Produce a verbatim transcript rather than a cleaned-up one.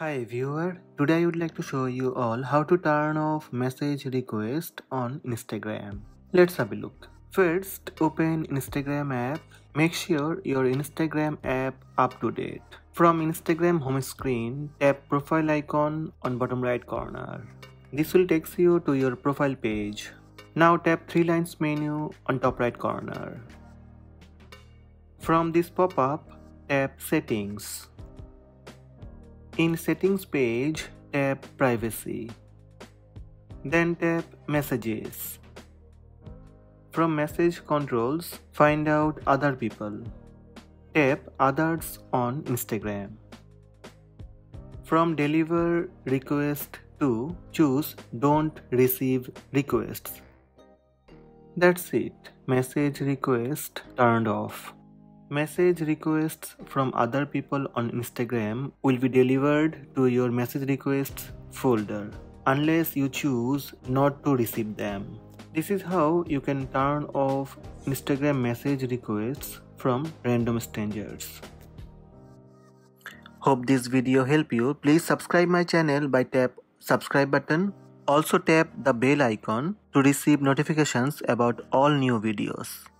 Hi viewer, today I would like to show you all how to turn off message request on Instagram. Let's have a look. First, open Instagram app. Make sure your Instagram app up to date. From Instagram home screen, tap profile icon on bottom right corner. This will take you to your profile page. Now tap three lines menu on top right corner. From this pop-up, tap settings. In settings page, tap privacy. Then tap messages. From message controls, find out other people. Tap others on Instagram. From deliver request to, choose don't receive requests. That's it. Message request turned off. Message requests from other people on Instagram will be delivered to your message requests folder unless you choose not to receive them. This is how you can turn off Instagram message requests from random strangers. Hope this video helped you. Please subscribe my channel by tap subscribe button. Also tap the bell icon to receive notifications about all new videos.